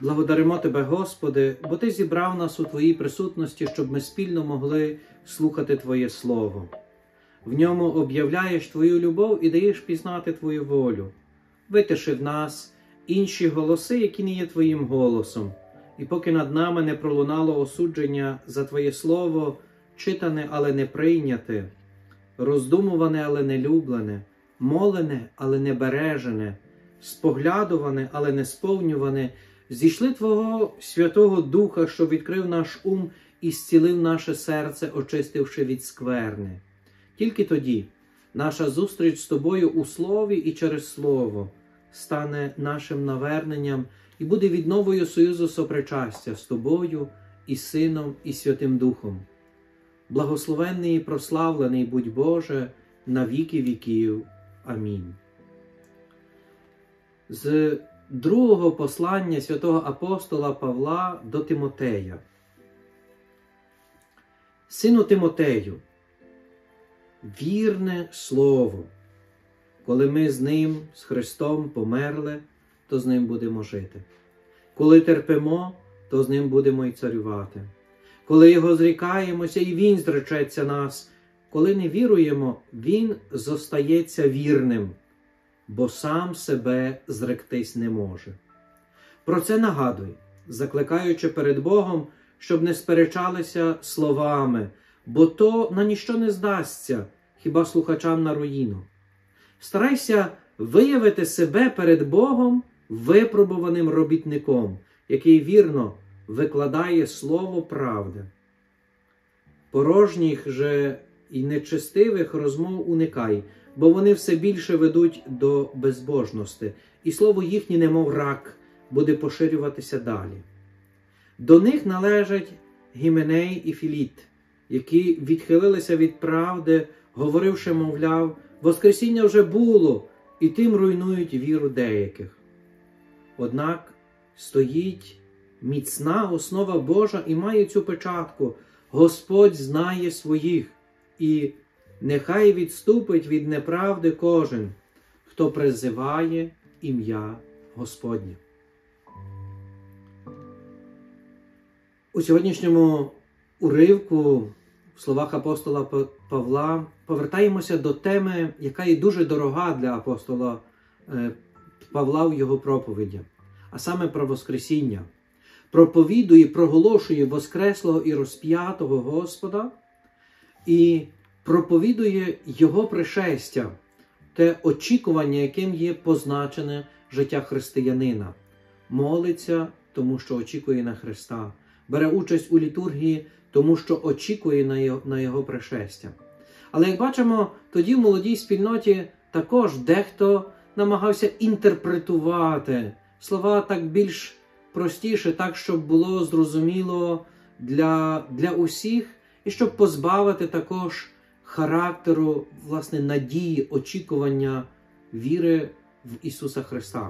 Благодаримо Тебе, Господи, бо Ти зібрав нас у Твоїй присутності, щоб ми спільно могли слухати Твоє Слово. В ньому об'являєш Твою любов і даєш пізнати Твою волю. Витиши в нас інші голоси, які не є Твоїм голосом. І поки над нами не пролунало осудження за Твоє Слово, читане, але не прийняте, роздумуване, але не люблене, молене, але не бережене, споглядуване, але не сповнюване, зійшли Твого Святого Духа, що відкрив наш ум і зцілив наше серце, очистивши від скверни. Тільки тоді наша зустріч з Тобою у Слові і через Слово стане нашим наверненням і буде відновою союзу сопричастя з Тобою і Сином і Святим Духом. Благословенний і прославлений будь Боже на віки віків. Амінь. З другого послання святого апостола Павла до Тимотея. Сину Тимотею, вірне слово. Коли ми з Ним, з Христом померли, то з Ним будемо жити. Коли терпимо, то з Ним будемо й царювати. Коли Його зрікаємося, і Він зречеться нас. Коли не віруємо, Він зостається вірним, бо сам себе зректись не може. Про це нагадуй, закликаючи перед Богом, щоб не сперечалися словами, бо то на ніщо не здасться, хіба слухачам на руїну. Старайся виявити себе перед Богом випробуваним робітником, який вірно викладає слово правди. Порожніх же і нечестивих розмов уникай, бо вони все більше ведуть до безбожності, і слово їхнє, немов рак, буде поширюватися далі. До них належать Гіменей і Філіт, які відхилилися від правди, говоривши, мовляв, воскресіння вже було, і тим руйнують віру деяких. Однак стоїть міцна основа Божа і має цю печатку: Господь знає своїх, і нехай відступить від неправди кожен, хто призиває ім'я Господнє. У сьогоднішньому уривку в словах апостола Павла повертаємося до теми, яка є дуже дорога для апостола Павла в його проповіді, а саме про Воскресіння. Проповідує, проголошує Воскреслого і розп'ятого Господа і проповідує Його пришестя, те очікування, яким є позначене життя християнина. Молиться, тому що очікує на Христа. Бере участь у літургії, тому що очікує на Його пришестя. Але, як бачимо, тоді в молодій спільноті також дехто намагався інтерпретувати слова так більш простіше, так, щоб було зрозуміло для усіх, і щоб позбавити також характеру, власне, надії, очікування віри в Ісуса Христа.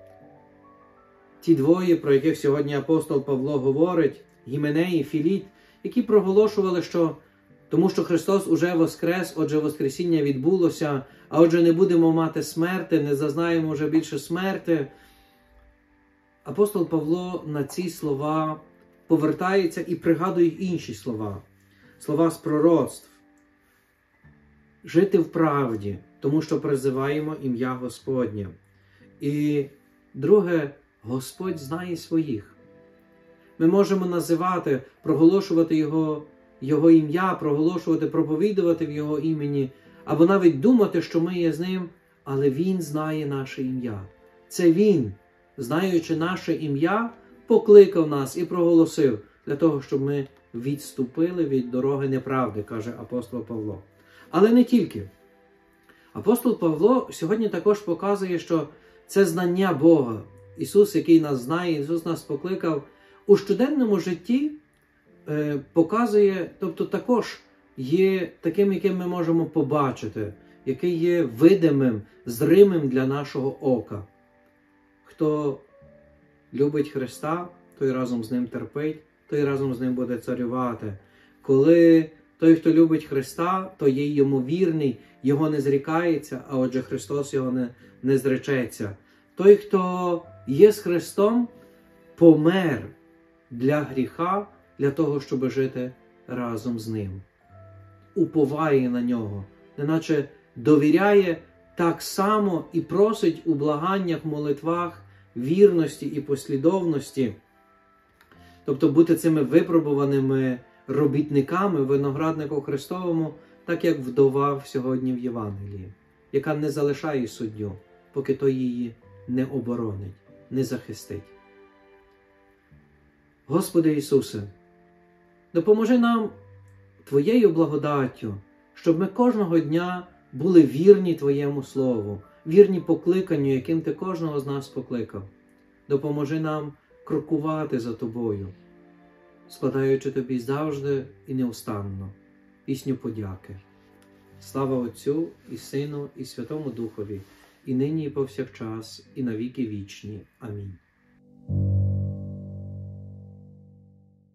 Ті двоє, про яких сьогодні апостол Павло говорить, Гіменей і Філіт, які проголошували, що тому що Христос уже воскрес, отже Воскресіння відбулося, а отже не будемо мати смерти, не зазнаємо вже більше смерти. Апостол Павло на ці слова повертається і пригадує інші слова. Слова з пророцтв. Жити в правді, тому що призиваємо ім'я Господнє. І друге, Господь знає своїх. Ми можемо називати, проголошувати Його ім'я, проголошувати, проповідувати в Його імені, або навіть думати, що ми є з Ним, але Він знає наше ім'я. Це Він, знаючи наше ім'я, покликав нас і проголосив для того, щоб ми відступили від дороги неправди, каже апостол Павло. Але не тільки. Апостол Павло сьогодні також показує, що це знання Бога. Ісус, який нас знає, Ісус нас покликав, у щоденному житті показує, тобто також є таким, яким ми можемо побачити, який є видимим, зримим для нашого ока. Хто любить Христа, той разом з Ним терпить, той разом з Ним буде царювати. Коли той, хто любить Христа, то є Йому вірний, Його не зрікається, а отже Христос Його не зречеться. Той, хто є з Христом, помер для гріха, для того, щоб жити разом з ним. Уповає на нього, неначе довіряє так само і просить у благаннях, молитвах вірності і послідовності. Тобто бути цими випробуваними робітниками в винограднику Христовому, так як вдова сьогодні в Євангелії, яка не залишає суддю, поки той її не оборонить, не захистить. Господи Ісусе, допоможи нам Твоєю благодаттю, щоб ми кожного дня були вірні Твоєму Слову, вірні покликанню, яким Ти кожного з нас покликав. Допоможи нам крокувати за Тобою, складаючи Тобі завжди і неустанно пісню подяки. Слава Отцю і Сину і Святому Духові, і нині і повсякчас, і на віки вічні. Амінь.